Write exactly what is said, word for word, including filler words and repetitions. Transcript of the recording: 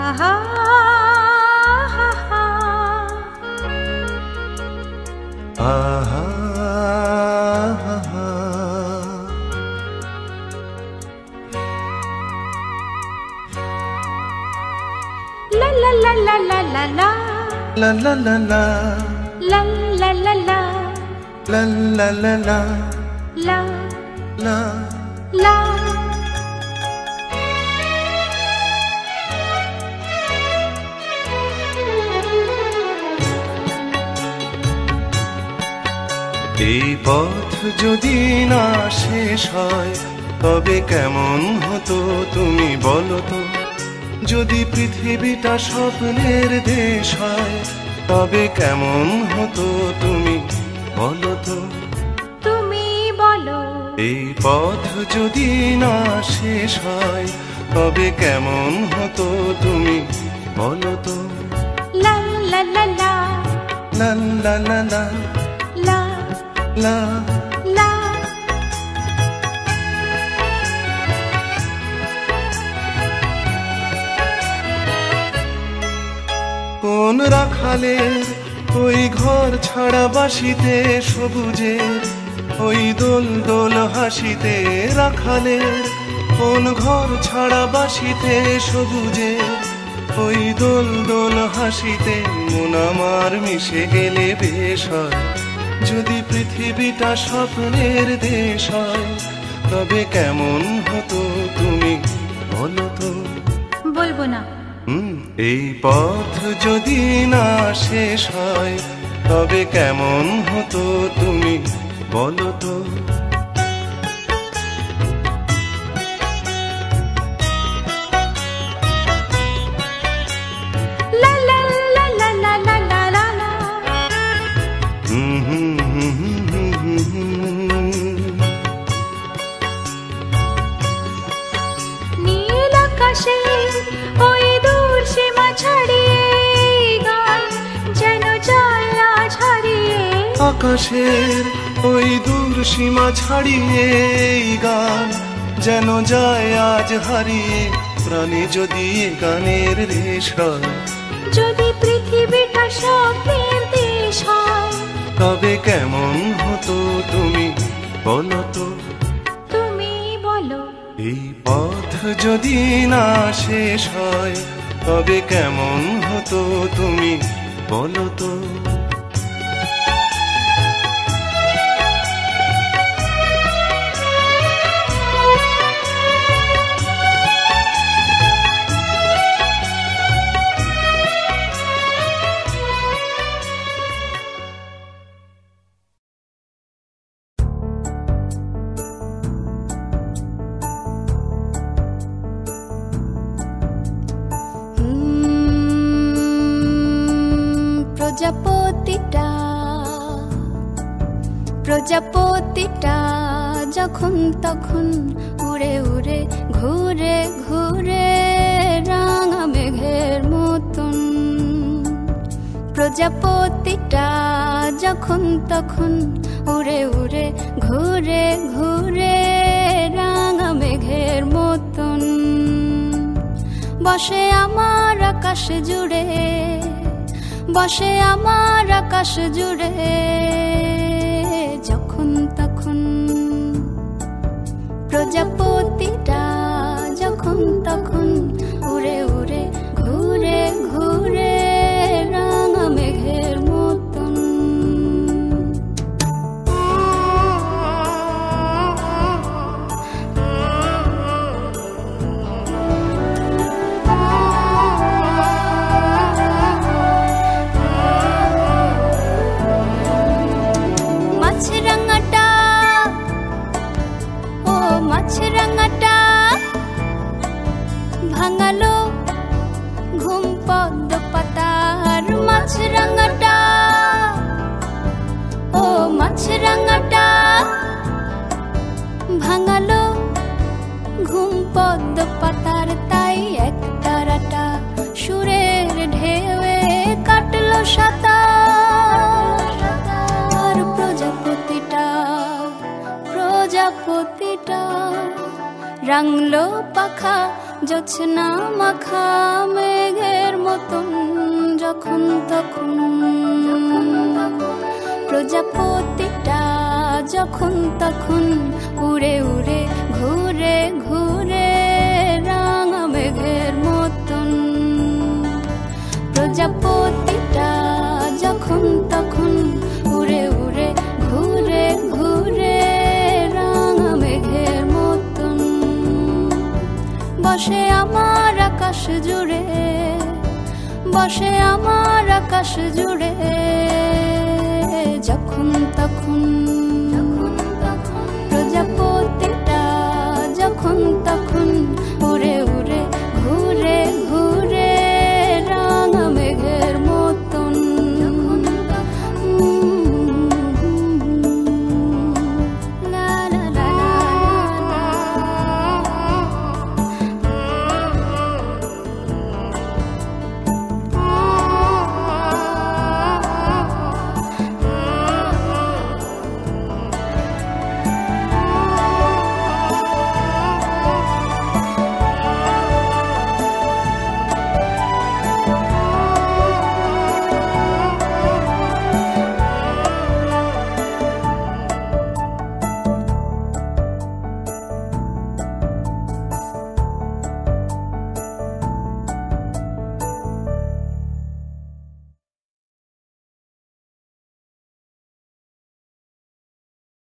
আহা হা হা আহা হা হা লা লা লা লা লা লা লা la la la la la la la la la la la la la la la এই পথ যদি না শেষ হয় তবে কেমন হতো তুমি বলো তো যদি পৃথিবীটা স্বপ্নের দেশ হয় তবে কেমন হতো তুমি বলো তো তুমি বলো এই পথ যদি না শেষ হয় তবে কেমন হতো তুমি বলো তো লা লা লা লা লা লা লা লা লা লা লা কোন রাখালের ওই ঘর ছাড়া বাসিতে সবুজের ওই দোল দোল হাসিতে রাখালের কোন ঘর ছাড়া বাসিতে সবুজের ওই দোল দোল হাসিতে মন আমার মিশে গেলে বেশ হয় যদি পৃথিবীটা স্বপ্নের দেশ হয় তবে কেমন হতো তুমি বলো তো বলবো না হুম এই পথ যদি না শেষ হয় তবে কেমন হতো তুমি বলো তো লা লা লা লা লা লা লা লা লা হুম হুম হুম হুম হুম হুম নীল আকাশে ওই দূর সীমা ছাড়িয়ে গান যেন যায় আজ হারিয়ে আকাশের ওই দূর সীমা ছাড়িয়ে এই গান যেন যায় আজ হারিয়ে প্রাণে যদি এ গানের রেশ হয় যদি পৃথিবীটা স্বপ্নের দেশ হয় তবে কেমন হতো তুমি বলো তো তুমি বলো এই পথ যদি না শেষ হয় তবে কেমন হতো তুমি বলো তো প্রজাপতিটা প্রজাপতিটা যখন তখন উড়ে উড়ে ঘুরে ঘুরে রাঙা মেঘের মতন প্রজাপতিটা যখন তখন উড়ে উড়ে ঘুরে ঘুরে রাঙা মেঘের মতন বসে আমার আকাশ জুড়ে বসে আমার আকাশ জুড়ে যখন তখন প্রজাপতিটা যখন তখন উড়ে উড়ে ঘুরে ঘুরে রাঙা মেঘের মতন মাছরাঙাটা ও মাছরাঙাটা ভাঙালো ঘুম পদ্ম পাতার মাছরাঙাটা ও মাছরাঙাটা ভাঙালো ঘুম পদ্ম পাতার তাই এক তারাটা সুরের ঢেউয়ে কাটলো সাঁতার প্রজাপতিটা প্রজাপতিটা রাঙলো পাখা জোছনা মাখা মেঘের মতন যখন তখন প্রজাপতিটা যখন তখন উড়ে উড়ে ঘুরে ঘুরে রাঙা মেঘের মতন। প্রজাপতিটা যখন তখন উড়ে উড়ে ঘুরে ঘুরে রাঙা মেঘের মতন। বসে আমার আকাশ জুড়ে, বসে আমার আকাশ জুড়ে যখন তখন